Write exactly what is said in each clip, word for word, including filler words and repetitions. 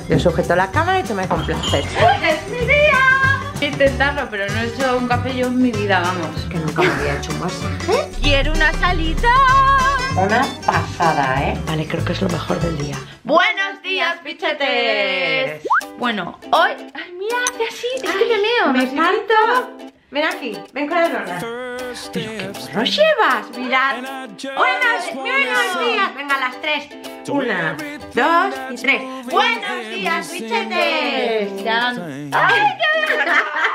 Yo sujeto la cámara y tú me complaces. ¡Es mi día! Intentarlo, pero no he hecho un café yo en mi vida, vamos. Que nunca me había hecho un masaje. ¡Quiero una salita! Una pasada, ¿eh? Vale, creo que es lo mejor del día. ¡Buenos días, bichetes! Bueno, hoy... ¡Ay, mira, hace así! Es que te leo. ¡Me parto! Ven aquí, ven con la dona. ¿Pero qué gorro llevas? Mirad. Buenos, buenos días. Venga, a las tres. Una, dos y tres. ¡Buenos días, bichetes! Ya... ¡Ay, qué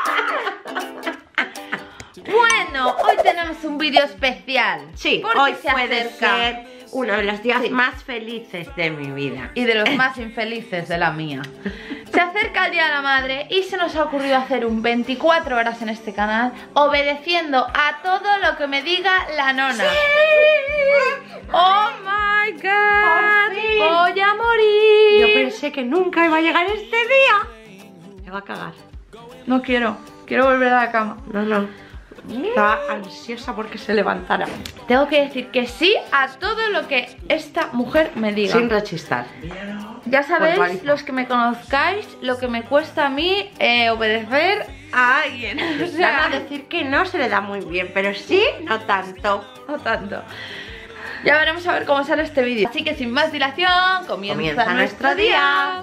Bueno, hoy tenemos un vídeo especial. Sí, hoy puede ser uno de los días sí. más felices de mi vida. Y de los más infelices de la mía. Se acerca el Día de la Madre y se nos ha ocurrido hacer un veinticuatro horas en este canal obedeciendo a todo lo que me diga la nona. ¡Sí! ¡Oh my God! ¡Voy a morir! Yo pensé que nunca iba a llegar este día. Me va a cagar. No quiero, quiero volver a la cama. No, no. Estaba ansiosa porque se levantara. Tengo que decir que sí a todo lo que esta mujer me diga. Sin rechistar. Ya sabéis, los que me conozcáis, lo que me cuesta a mí eh, obedecer a alguien. O sea, a decir que no se le da muy bien, pero sí, no tanto. No tanto. Ya veremos a ver cómo sale este vídeo. Así que sin más dilación, comienza, comienza nuestro día.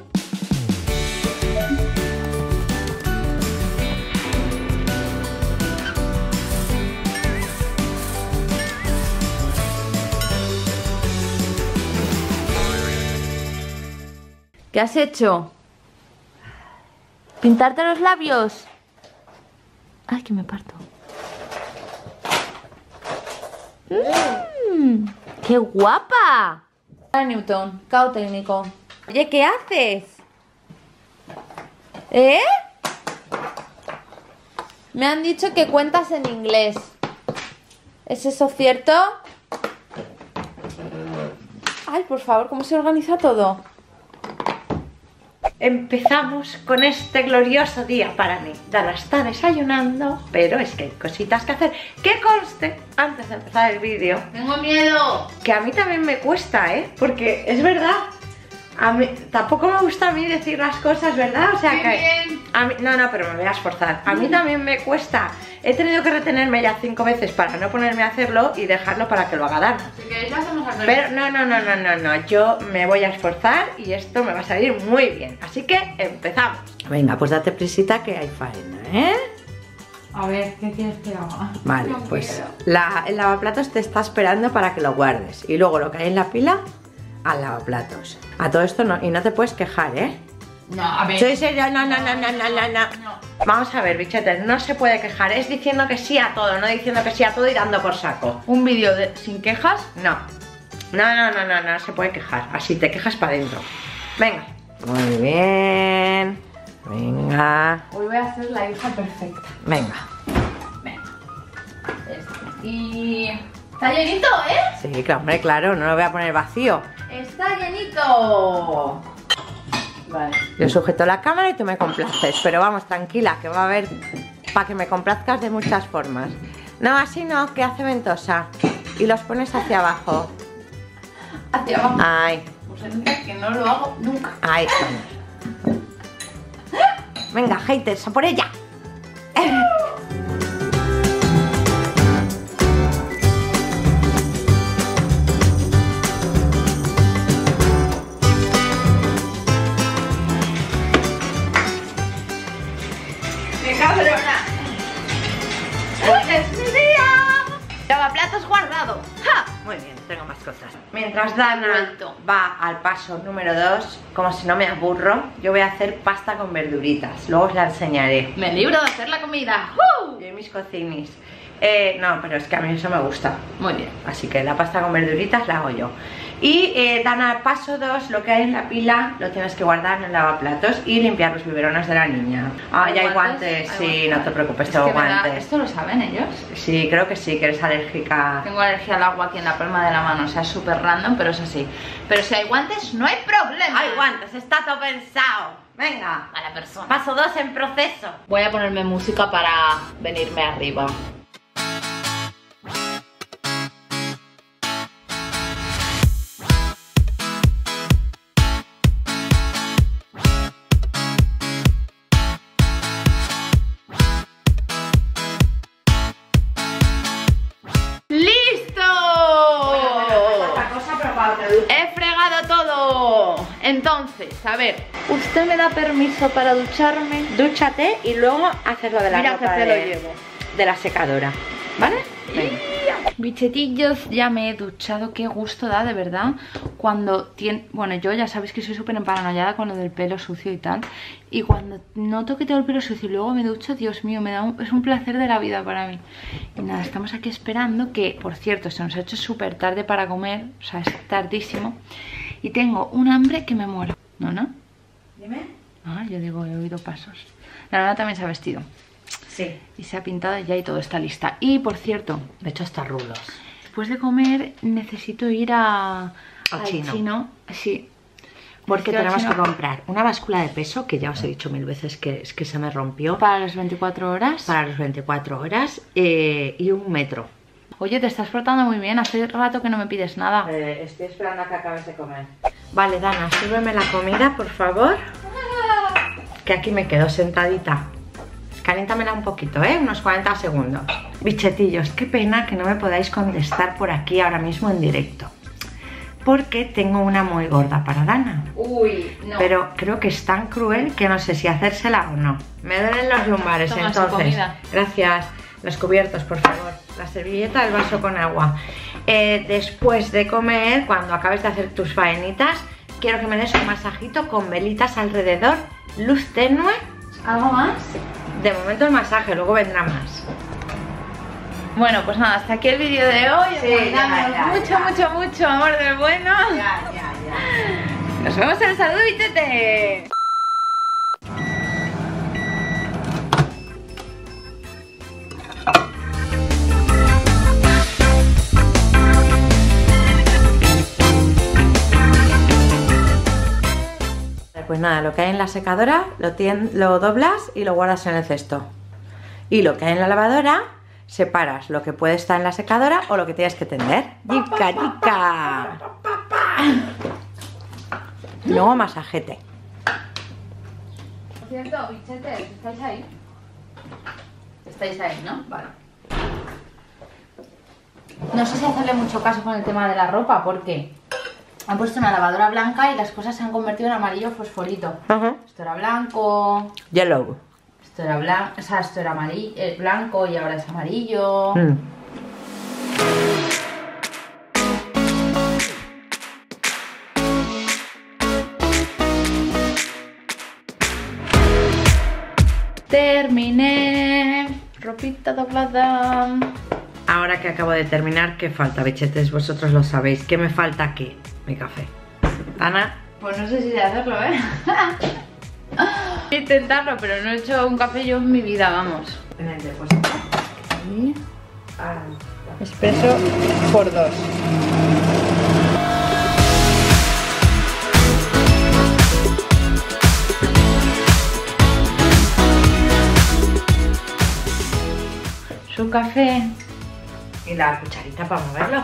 ¿Qué has hecho? ¿Pintarte los labios? Ay, que me parto. Mm, ¡Qué guapa! Newton, cao técnico. Oye, ¿qué haces? ¿Eh? Me han dicho que cuentas en inglés. ¿Es eso cierto? Ay, por favor, ¿cómo se organiza todo? Empezamos con este glorioso día para mí. Dana está desayunando, pero es que hay cositas que hacer. Que conste, antes de empezar el vídeo, ¡tengo miedo! Que a mí también me cuesta, ¿eh? Porque es verdad, a mí tampoco me gusta a mí decir las cosas, ¿verdad? O sea ¡Qué que bien! A mí, no, no, pero me voy a esforzar. A mí también me cuesta. He tenido que retenerme ya cinco veces para no ponerme a hacerlo y dejarlo para que lo haga Dana. Si queréis lo hacemos al revés. Pero no, no, no, no, no, no. Yo me voy a esforzar y esto me va a salir muy bien. Así que empezamos. Venga, pues date prisita que hay faena, ¿eh? A ver, ¿qué quieres que haga? Vale, No pues la, el lavaplatos te está esperando para que lo guardes. Y luego lo que hay en la pila, al lavaplatos. A todo esto no, y no te puedes quejar, ¿eh? No, a ver. Sí, sí, no, no, no, no, no, no, no, no. Vamos a ver, bichetes, no se puede quejar. Es diciendo que sí a todo, no diciendo que sí a todo y dando por saco. ¿Un vídeo de sin quejas? No. No, no, no, no, no se puede quejar. Así te quejas para adentro. Venga. Muy bien. Venga. Hoy voy a ser la hija perfecta. Venga. Venga. Este. Y... está llenito, ¿eh? Sí, claro, hombre, claro, no lo voy a poner vacío. Está llenito. Vale. Yo sujeto la cámara y tú me complaces. Pero vamos, tranquila, que va a haber para que me complazcas de muchas formas. No, así no, que hace ventosa. Y los pones hacia abajo. Hacia abajo. Ay. Pues entonces que no lo hago nunca. Ahí estamos. Venga, haters, a por ella. ¡Es mi día! Lavaplatos guardado. ¡Ja! Muy bien, tengo más cosas. Mientras Dana va al paso número dos, como si no me aburro, yo voy a hacer pasta con verduritas. Luego os la enseñaré. Me libro de hacer la comida. ¡Uh! Yo y mis cocinis. Eh, no, pero es que a mí eso me gusta. Muy bien. Así que la pasta con verduritas la hago yo. Y eh, Dana, paso dos, lo que hay en la pila lo tienes que guardar en el lavaplatos y limpiar los biberones de la niña. Ah, ya hay guantes, sí, no te preocupes, tengo guantes. ¿Esto lo saben ellos? Sí, creo que sí, que eres alérgica. Tengo alergia al agua aquí en la palma de la mano, o sea, es súper random, pero es así. Pero si hay guantes, no hay problema. Hay guantes, está todo pensado. Venga, a la persona. Paso dos en proceso. Voy a ponerme música para venirme arriba. Entonces, a ver, ¿usted me da permiso para ducharme? Dúchate y luego haces lo de la Mira ropa que te de, lo llevo. de la secadora, ¿vale? Venga. Bichetillos, ya me he duchado. Qué gusto da, de verdad, cuando tiene... Bueno, yo ya sabéis que soy súper emparanoiada con lo del pelo sucio y tal. Y cuando noto que tengo el pelo sucio y luego me ducho, Dios mío, me da un... es un placer de la vida para mí. Y nada, estamos aquí esperando que, por cierto, se nos ha hecho súper tarde para comer. O sea, es tardísimo. Y tengo un hambre que me muero. ¿No, no? Dime. Ah, yo digo, he oído pasos. La Nona también se ha vestido. Sí. Y se ha pintado ya y todo está lista. Y por cierto, De hecho, hasta rulos. después de comer necesito ir a, Al al chino. chino. Sí. Porque Necesito al tenemos chino que comprar una báscula de peso, que ya os he dicho mil veces que es que se me rompió, Para las veinticuatro horas. para las veinticuatro horas, eh, y un metro. Oye, te estás portando muy bien. Hace rato que no me pides nada. Eh, estoy esperando a que acabes de comer. Vale, Dana, sírveme la comida, por favor. Que aquí me quedo sentadita. Caliéntamela un poquito, ¿eh? Unos cuarenta segundos. Bichetillos, qué pena que no me podáis contestar por aquí ahora mismo en directo. Porque tengo una muy gorda para Dana. Uy, no. Pero creo que es tan cruel que no sé si hacérsela o no. Me duelen los lumbares, Toma su entonces. comida. Gracias. Los cubiertos, por favor. La servilleta, el vaso con agua. Eh, después de comer, cuando acabes de hacer tus faenitas, quiero que me des un masajito con velitas alrededor, luz tenue. ¿Algo más? De momento el masaje, luego vendrá más. Bueno, pues nada, hasta aquí el vídeo de hoy. Sí, Os mandamos ya, ya, mucho, ya. mucho, mucho amor del bueno. Ya, ya, ya. Nos vemos en el saludo, bichete. Pues nada, lo que hay en la secadora lo, tien- lo doblas y lo guardas en el cesto. Y lo que hay en la lavadora, separas lo que puede estar en la secadora o lo que tienes que tender. ¡Yica, yica! Y luego masajete. Por cierto, bichetes, ¿estáis ahí? Estáis ahí, ¿no? Vale. No sé si hacerle mucho caso con el tema de la ropa, porque han puesto una lavadora blanca y las cosas se han convertido en amarillo fosforito. Ajá. Esto era blanco, Yellow. esto era blanco, o sea, esto era amarillo, eh, blanco y ahora es amarillo. Mm. Terminé. Ropita doblada. Ahora que acabo de terminar, ¿qué falta, bichetes? Vosotros lo sabéis. ¿Qué me falta aquí? Mi café. Ana. Pues no sé si de hacerlo, ¿eh? Intentarlo, pero no he hecho un café yo en mi vida, vamos. En el depósito. Y expreso por dos. Su café. Y la cucharita para moverlo.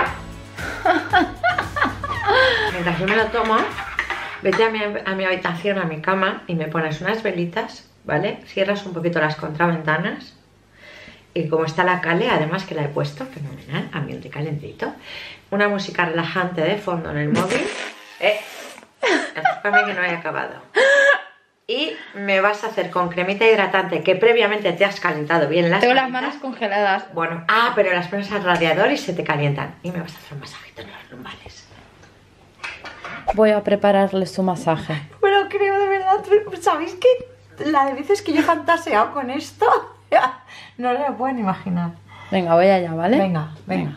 Mientras yo me lo tomo, vete a mi, a mi habitación, a mi cama, y me pones unas velitas, ¿vale? Cierras un poquito las contraventanas. Y como está la cale, además que la he puesto, fenomenal, ambiente calentito. Una música relajante de fondo en el móvil. Eh, enfócame que no he acabado. Y me vas a hacer con cremita hidratante que previamente te has calentado bien las Tengo las manitas. manos congeladas. Bueno, ah, pero las pones al radiador y se te calientan. Y me vas a hacer un masajito en los lumbares. Voy a prepararle su masaje. Pero creo de verdad, ¿sabéis que la de veces que yo he fantaseado con esto? No lo pueden imaginar. Venga, voy allá, ¿vale? Venga, venga.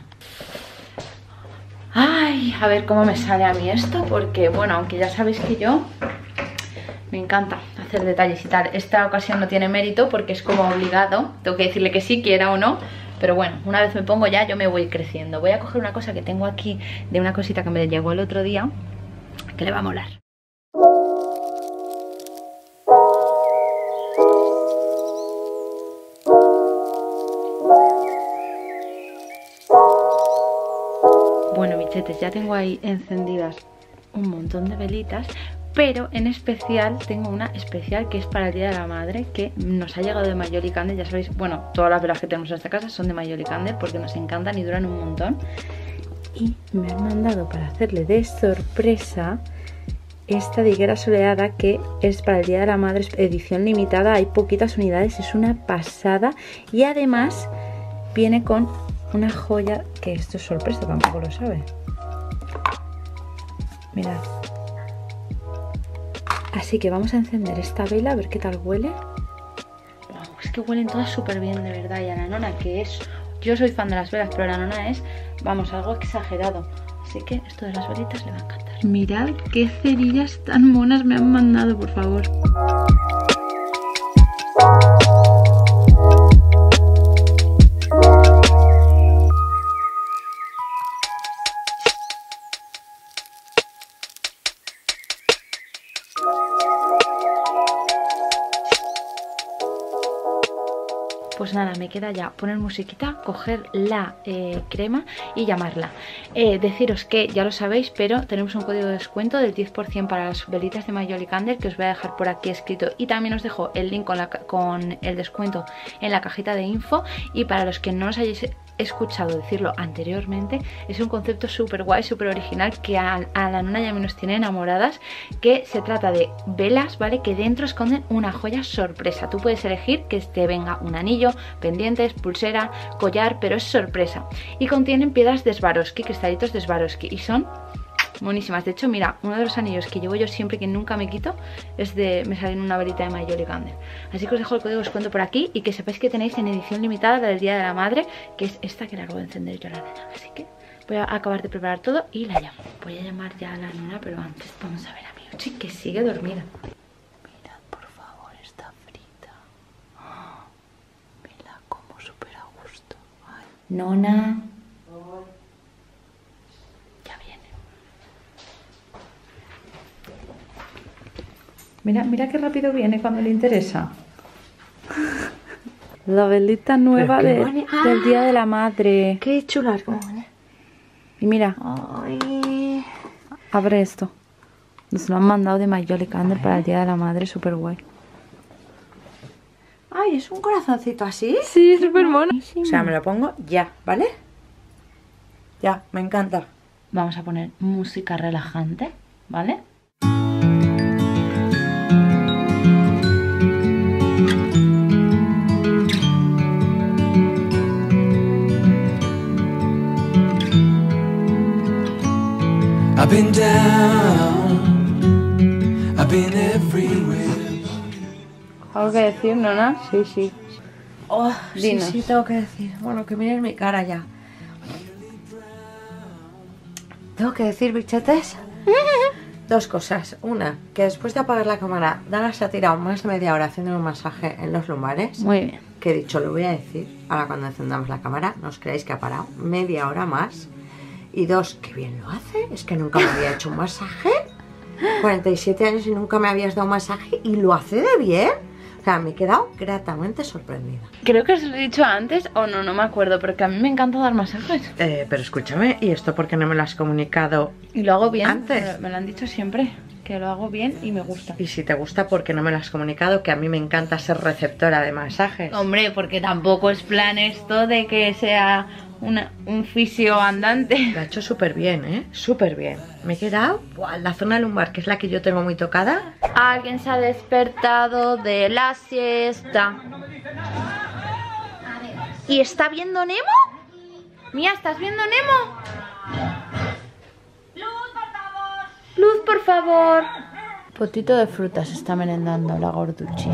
Ay, a ver cómo me sale a mí esto, porque bueno, aunque ya sabéis que yo me encanta hacer detalles y tal. Esta ocasión no tiene mérito porque es como obligado. Tengo que decirle que sí, quiera o no. Pero bueno, una vez me pongo ya, yo me voy creciendo. Voy a coger una cosa que tengo aquí, de una cosita que me llegó el otro día, que le va a molar. Bueno, bichetes, ya tengo ahí encendidas un montón de velitas, pero en especial tengo una especial que es para el Día de la Madre, que nos ha llegado de Mayol y Cande. Ya sabéis, bueno, todas las velas que tenemos en esta casa son de Mayol y Cande porque nos encantan y duran un montón. Y me han mandado para hacerle de sorpresa esta de higuera soleada, que es para el Día de la Madre, es edición limitada, hay poquitas unidades, es una pasada. Y además viene con una joya, que esto es sorpresa, tampoco lo sabe. Mirad. Así que vamos a encender esta vela a ver qué tal huele. Wow, es que huelen todas súper bien, de verdad. Y a la nona, que es... Yo soy fan de las velas, pero la nona es, vamos, algo exagerado. Así que esto de las velitas le va a encantar. Mirad qué cerillas tan monas me han mandado, por favor. Pues nada, me queda ya poner musiquita, coger la eh, crema y llamarla. Eh, deciros que ya lo sabéis, pero tenemos un código de descuento del diez por cien para las velitas de My Jolly Candle, que os voy a dejar por aquí escrito, y también os dejo el link con, la, con el descuento en la cajita de info. Y para los que no os hayáis escuchado decirlo anteriormente, es un concepto súper guay, súper original, que a, a la nona y a mí nos tiene enamoradas, que se trata de velas, ¿vale? Que dentro esconden una joya sorpresa. Tú puedes elegir que te venga un anillo, pendientes, pulsera, collar, pero es sorpresa. Y contienen piedras de Swarovski, cristalitos de Swarovski, y son monísimas. De hecho, mira, uno de los anillos que llevo yo siempre, que nunca me quito, es de, me sale en una velita de My Jolly Candle. Así que os dejo el código de descuento por aquí, y que sepáis que tenéis en edición limitada la del Día de la Madre, que es esta que la acabo de encender yo a la nena. Así que voy a acabar de preparar todo y la llamo. Voy a llamar ya a la nena, pero antes vamos a ver a mi Uchi, que sigue dormida. Mirad, por favor, está frita. Oh, mira como súper a gusto. Ay. Nona. Mira, mira qué rápido viene cuando le interesa. La velita nueva de, ah, del Día de la Madre. Qué chula. Y mira. Ay. Abre esto. Nos lo han mandado de My Jolly Candle para el Día de la Madre. Súper guay. Ay, es un corazoncito así. Sí, súper mono. O sea, me lo pongo ya, ¿vale? Ya, me encanta. Vamos a poner música relajante, ¿vale? I've been down, I've been everywhere. ¿Algo que decir, nona? Sí, sí. Oh, sí, Dinos. sí, tengo que decir. Bueno, que miren mi cara ya. Tengo que decir, bichetes, dos cosas. Una, que después de apagar la cámara, Dana se ha tirado más de media hora haciendo un masaje en los lumbares. Muy bien. Que he dicho, lo voy a decir. Ahora cuando encendamos la cámara, no os creáis que ha parado media hora más. Y dos, que bien lo hace. Es que nunca me había hecho un masaje. cuarenta y siete años y nunca me habías dado un masaje. Y lo hace de bien. O sea, me he quedado gratamente sorprendida. Creo que os lo he dicho antes o no, no me acuerdo. Pero que a mí me encanta dar masajes. Eh, pero escúchame, ¿y esto por qué no me lo has comunicado? Y lo hago bien. Antes. Me, me lo han dicho siempre. Que lo hago bien y me gusta. Y si te gusta, ¿por qué no me lo has comunicado? Que a mí me encanta ser receptora de masajes. Hombre, porque tampoco es plan esto de que sea una, un fisio andante. Lo ha hecho súper bien, ¿eh? Súper bien. Me he quedado, ¡buah!, la zona lumbar, que es la que yo tengo muy tocada. Alguien se ha despertado de la siesta. ¿Y está viendo Nemo? Mía, ¿estás viendo Nemo? Luz, por favor. Potito de frutas está merendando la gorduchi.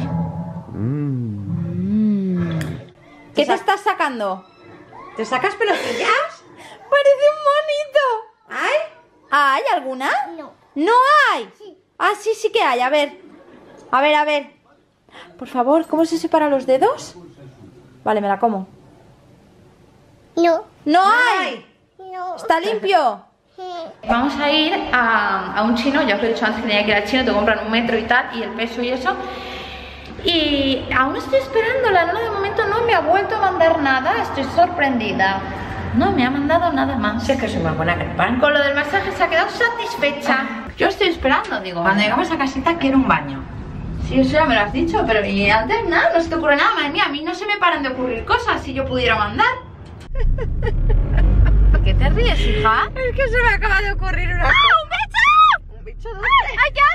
Mm. Mm. ¿Qué te estás sacando? ¿Te sacas pelotillas? Parece un monito. ¿Ay? ¿Hay alguna? No. ¿No hay? Sí. Ah, sí, sí que hay. A ver. A ver, a ver. Por favor, ¿cómo se separan los dedos? Vale, me la como. No. ¡No hay! No. ¿Está limpio? Vamos a ir a, a un chino. Ya os lo he dicho antes que tenía que ir al chino. Te compran un metro y tal, y el peso y eso. Y aún estoy esperando. La nona de momento no me ha vuelto a mandar nada. Estoy sorprendida. No me ha mandado nada más. Si es que soy más buena que el pan. Con lo del masaje se ha quedado satisfecha. Yo estoy esperando, digo. Cuando llegamos a casita quiero un baño. Sí, eso ya me lo has dicho, pero y antes nada, no se te ocurre nada. Madre mía, a mí no se me paran de ocurrir cosas si yo pudiera mandar. ¿Por qué te ríes, hija? Es que se me acaba de ocurrir una... ¡Ah, un bicho! ¿Un bicho dónde? ¡Allá!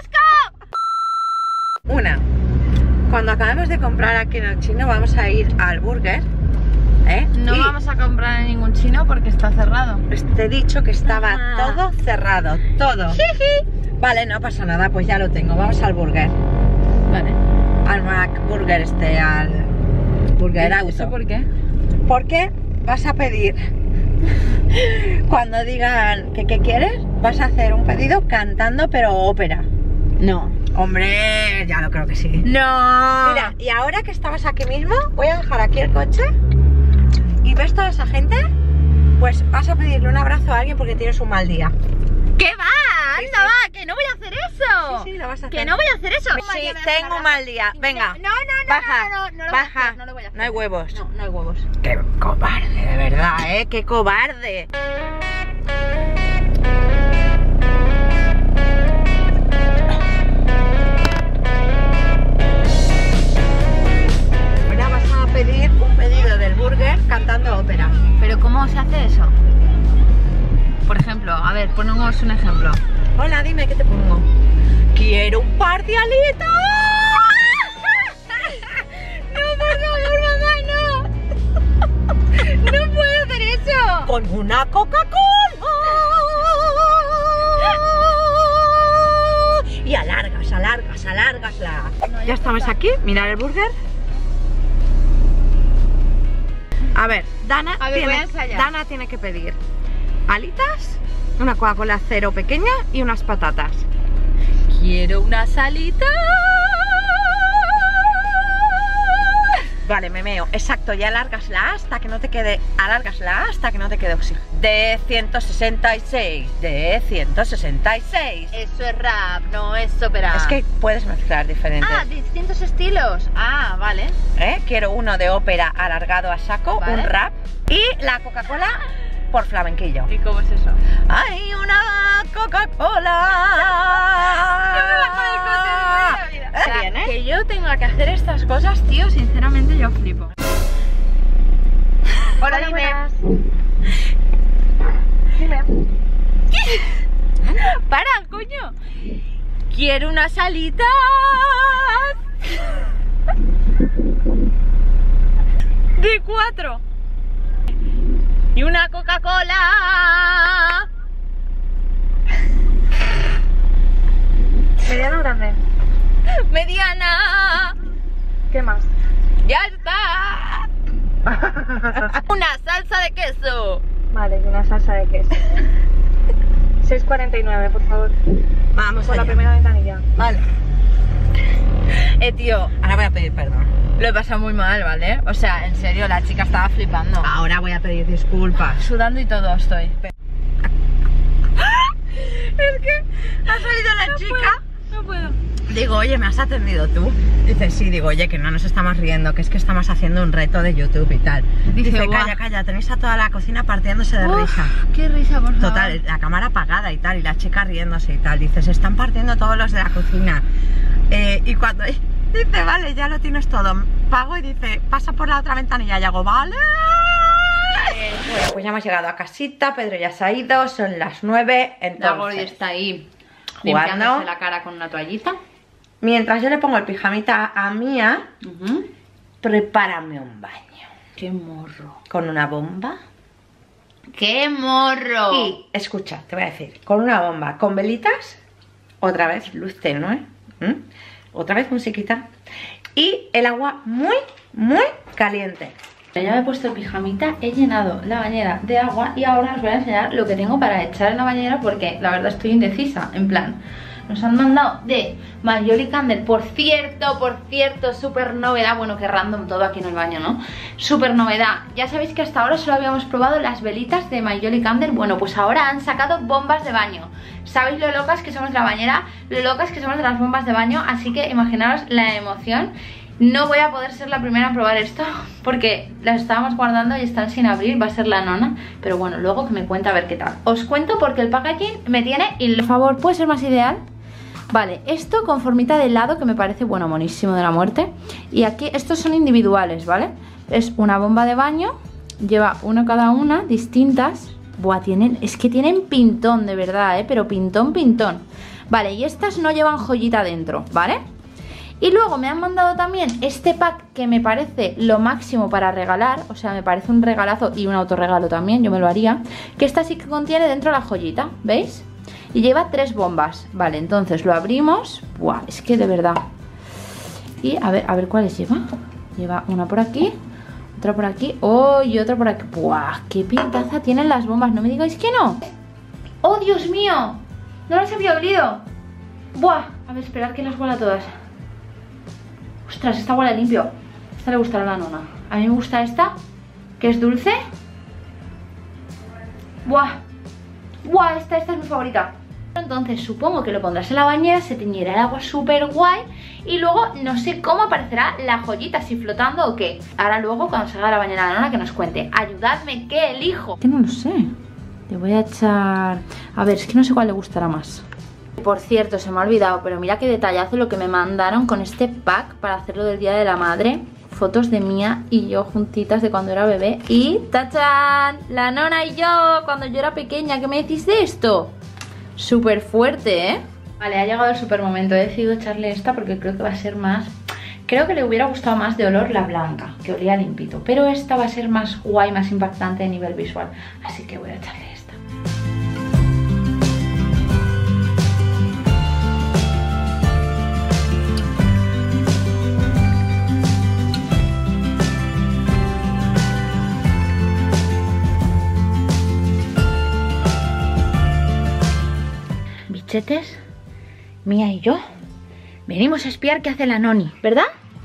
cuando acabemos de comprar aquí en el chino vamos a ir al burger, ¿eh? No Y vamos a comprar en ningún chino porque está cerrado. te he dicho que estaba Ah. todo cerrado, todo. Vale, no pasa nada, pues ya lo tengo. Vamos al burger, Vale. al Mac Burger este, al Burger Auto. ¿Eso por qué? Porque vas a pedir, cuando digan que qué quieres, vas a hacer un pedido cantando pero ópera. No. Hombre, ya lo creo que sí. No. Mira, y ahora que estamos aquí mismo, voy a dejar aquí el coche y ves toda esa gente, pues vas a pedirle un abrazo a alguien porque tienes un mal día. ¿Qué va? Sí, Anda, sí. va, que no voy a hacer eso. Sí, sí, lo vas a hacer. Que no voy a hacer eso. Sí, tengo un mal día. Venga, No, no, no, baja, no, no, no lo voy a baja. hacer, no lo voy a hacer. No hay huevos. No, no hay huevos. Qué cobarde, de verdad, ¿eh? Qué cobarde. Ahora vas a pedir un pedido del burger cantando ópera. Pero ¿cómo se hace eso? Por ejemplo, a ver, ponemos un ejemplo. Hola, dime, ¿qué te pongo? Quiero un par de alitas. No, por favor, mamá, no. No puedo hacer eso. Con una Coca-Cola. Y alargas, alargas, alargasla. Ya estamos aquí, mirar el burger. A ver, Dana, A ver, tiene, voy a ensayar. Dana tiene que pedir alitas, una Coca-Cola cero pequeña y unas patatas. Quiero una salita. Vale, me meo, exacto, y alárgasla hasta que no te quede, alárgasla hasta que no te quede oxígeno. De ciento sesenta y seis, de ciento sesenta y seis. Eso es rap, no es ópera. Es que puedes mezclar diferentes. Ah, distintos estilos. Ah, vale. ¿Eh? Quiero uno de ópera alargado a saco, Vale. un rap y la Coca-Cola por flamenquillo. ¿Y cómo es eso? ¡Hay una Coca-Cola! O ¿Eh? sea, Bien, ¿eh? que yo tenga que hacer estas cosas, tío, sinceramente yo flipo. Hola, dime. ¡Para, coño! Quiero unas salitas. De cuatro. Y una Coca-Cola. ¿Mediano o grande? Mediana. ¿Qué más? Ya está. Una salsa de queso. Vale, y una salsa de queso. seis cuarenta y nueve, por favor. Vamos Por la allá. primera ventanilla. Vale. Eh, tío, Ahora voy a pedir perdón. lo he pasado muy mal, ¿vale? O sea, en serio, la chica estaba flipando. Ahora voy a pedir disculpas. Sudando y todo estoy. Es que ha salido la chica. No puedo. Digo, oye, ¿me has atendido tú? Dice, sí, digo, oye, que no nos estamos riendo, que es que estamos haciendo un reto de YouTube y tal. Dice, Dice, "Buah". calla, calla, tenéis a toda la cocina partiéndose de risa. Qué risa, por favor. Total, la cámara apagada y tal, y la chica riéndose y tal. Dice, se están partiendo todos los de la cocina. Eh, y cuando dice, vale, ya lo tienes todo, pago y dice, pasa por la otra ventanilla. Y hago, vale. Eh, bueno, pues ya hemos llegado a casita, Pedro ya se ha ido, son las nueve, La Gordi entonces, está ahí Jugando. limpiándose la cara con una toallita. mientras yo le pongo el pijamita a Mía, Ujú. prepárame un baño Qué morro. con una bomba. ¡Qué morro! Y, escucha, te voy a decir, con una bomba, con velitas, otra vez luz tenue, ¿eh? Otra vez musiquita, y el agua muy, muy caliente. Ya me he puesto el pijamita, he llenado la bañera de agua y ahora os voy a enseñar lo que tengo para echar en la bañera porque la verdad estoy indecisa, en plan, nos han mandado de Marjorie Candle, por cierto, por cierto, súper novedad, bueno, que random todo aquí en el baño, ¿no? Súper novedad, ya sabéis que hasta ahora solo habíamos probado las velitas de Marjorie Candle, bueno, pues ahora han sacado bombas de baño. ¿Sabéis lo locas que somos de la bañera? Lo locas que somos de las bombas de baño, así que imaginaros la emoción. No voy a poder ser la primera en probar esto porque las estábamos guardando y están sin abrir, va a ser la nona. Pero bueno, luego que me cuente a ver qué tal. Os cuento porque el packaging me tiene... Y por favor, ¿puede ser más ideal? Vale, esto con formita de helado que me parece, bueno, monísimo de la muerte. Y aquí, estos son individuales, ¿vale? Es una bomba de baño, lleva una cada una, distintas. Buah, tienen, es que tienen pintón, de verdad, ¿eh? Pero pintón, pintón. Vale, y estas no llevan joyita dentro, ¿vale? Y luego me han mandado también este pack que me parece lo máximo para regalar. O sea, me parece un regalazo y un autorregalo también, yo me lo haría. Que esta sí que contiene dentro la joyita, ¿veis? Y lleva tres bombas. Vale, entonces lo abrimos. Buah, es que de verdad. Y a ver, a ver cuáles lleva. Lleva una por aquí, otra por aquí, oh, y otra por aquí. Buah, qué pintaza tienen las bombas, no me digáis que no. ¡Oh, Dios mío! No las había olido. Buah, a ver, esperad que las huela todas. Ostras, esta huele limpio. Esta le gustará a la nona. A mí me gusta esta, que es dulce. Buah. Buah, esta, esta es mi favorita. Entonces supongo que lo pondrás en la bañera, se teñirá el agua súper guay. Y luego no sé cómo aparecerá la joyita, si flotando o qué. Ahora luego cuando salga de la bañera la nona que nos cuente. Ayudadme, ¿qué elijo? Que no lo sé. Le voy a echar... A ver, es que no sé cuál le gustará más. Por cierto, se me ha olvidado, pero mira qué detallazo lo que me mandaron con este pack para hacerlo del Día de la Madre. Fotos de Mía y yo juntitas de cuando era bebé. Y ¡tachán! La nona y yo cuando yo era pequeña. ¿Qué me decís de esto? Súper fuerte, ¿eh? Vale, ha llegado el super momento. He decidido echarle esta porque creo que va a ser más... Creo que le hubiera gustado más de olor la blanca, que olía limpito. Pero esta va a ser más guay, más impactante a nivel visual. Así que voy a echarle esta. Bichetes, Mía y yo venimos a espiar qué hace la noni, ¿verdad?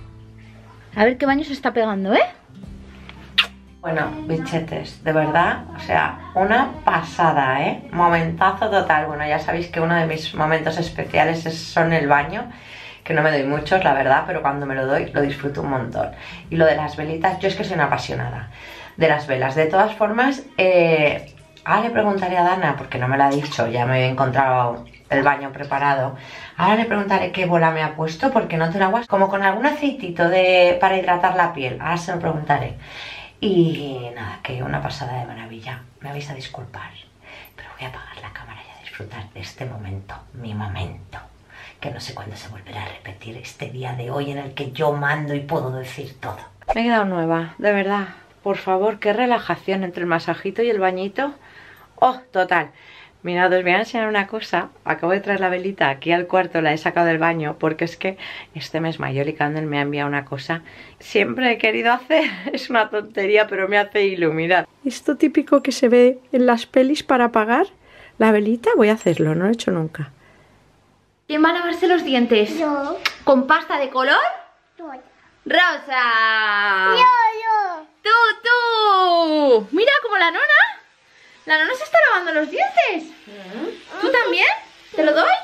A ver qué baño se está pegando, ¿eh? Bueno, bichetes, de verdad, o sea, una pasada, ¿eh? Momentazo total. Bueno, ya sabéis que uno de mis momentos especiales es, son el baño, que no me doy muchos, la verdad, pero cuando me lo doy lo disfruto un montón. Y lo de las velitas, yo es que soy una apasionada de las velas. De todas formas, eh, ahora le preguntaré a Dana, porque no me lo ha dicho, ya me he encontrado el baño preparado. Ahora le preguntaré qué bola me ha puesto, porque no te la aguas, como con algún aceitito de, para hidratar la piel. Ahora se lo preguntaré. Y nada, que una pasada de maravilla. Me vais a disculpar, pero voy a apagar la cámara y a disfrutar de este momento, mi momento, que no sé cuándo se volverá a repetir, este día de hoy en el que yo mando y puedo decir todo. Me he quedado nueva, de verdad. Por favor, qué relajación entre el masajito y el bañito. Oh, total. Mirad, os voy a enseñar una cosa. Acabo de traer la velita aquí al cuarto, la he sacado del baño, porque es que este mes Mayoli Candle me ha enviado una cosa. Siempre he querido hacer, es una tontería, pero me hace iluminar. Esto típico que se ve en las pelis para apagar la velita, voy a hacerlo, no lo he hecho nunca. ¿Quién va a lavarse los dientes? Yo. ¿Con pasta de color? Yo. ¡Rosa! Yo. ¡Tú, tú! Mira, como la nona. La nona se está lavando los dientes. ¿Tú también? ¿Te lo doy?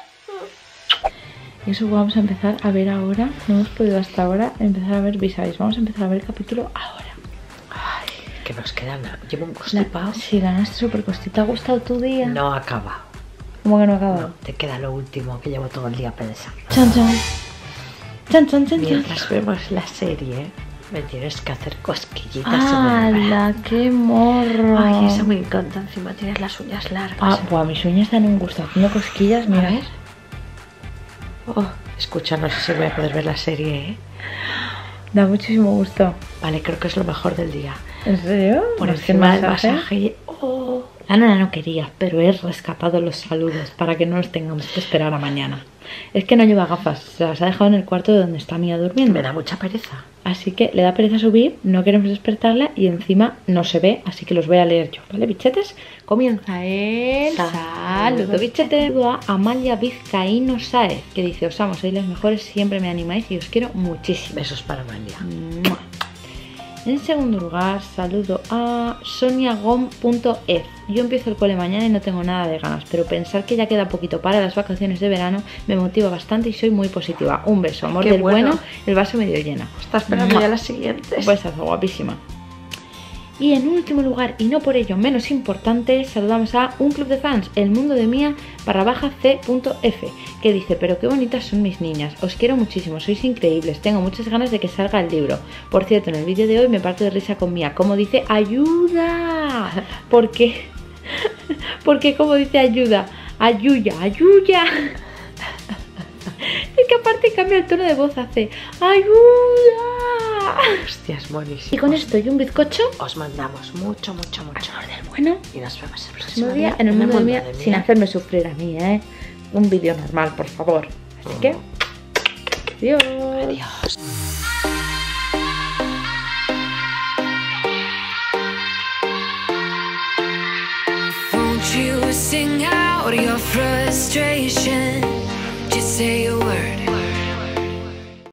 Y eso vamos a empezar a ver ahora. No hemos podido hasta ahora empezar a ver Vis a Vis. Vamos a empezar a ver el capítulo ahora. Ay, que nos queda nada. Llevo un constipado. Sí, ganaste súper costito. ¿Te ha gustado tu día? No ha acabado. ¿Cómo que no ha acabado? No, te queda lo último, que llevo todo el día pensando. Chan, chan. Chan, chan, chan, Mientras chan. vemos la serie, me tienes que hacer cosquillitas en el ¡Hala, brazo. qué morro! Ay, eso me encanta. Encima tienes las uñas largas. Ah, buah, mis uñas dan un gusto. Haciendo cosquillas, mira. A ver. Oh, escucha, no sé si voy a poder ver la serie, ¿eh? Da muchísimo gusto. Vale, creo que es lo mejor del día. ¿En serio? Por ¿No es que el encima del masaje? masaje. Oh. La nona no quería, pero he rescatado los saludos para que no nos tengamos que esperar a mañana. Es que no lleva gafas, se las ha dejado en el cuarto de donde está Mía durmiendo. Me da mucha pereza. Así que le da pereza subir, no queremos despertarla y encima no se ve, así que los voy a leer yo, ¿vale, bichetes? Comienza el Saludo. saludo, bichetes. A Amalia Vizcaíno Sáez, que dice: os amo, sois las mejores, siempre me animáis y os quiero muchísimo. Besos para Amalia. ¡Mua! En segundo lugar, saludo a soniagom punto ef. Yo empiezo el cole mañana y no tengo nada de ganas, pero pensar que ya queda poquito para las vacaciones de verano me motiva bastante y soy muy positiva. Un beso, amor Qué del bueno. bueno, el vaso medio lleno. Está esperando ¡Mua! ya las siguientes. Pues está guapísima. Y en último lugar, y no por ello menos importante, saludamos a un club de fans, el mundo de Mía barra baja c punto f, que dice: pero qué bonitas son mis niñas, os quiero muchísimo, sois increíbles, tengo muchas ganas de que salga el libro. Por cierto, en el vídeo de hoy me parto de risa con Mía, como dice ayuda. ¿Por qué? Porque como dice ayuda, ayuya, ayuya. Es que aparte cambia el tono de voz, hace ¡ayuda! Hostia, es buenísimo. Y con esto y un bizcocho os mandamos mucho, mucho, mucho. del bueno. Y nos vemos el próximo Próximo día día en el mundo de Mía, de Mía. sin hacerme sufrir a mí, ¿eh? Un vídeo normal, por favor. Así que, adiós. Adiós. Won't you sing out your frustration? Just say a word.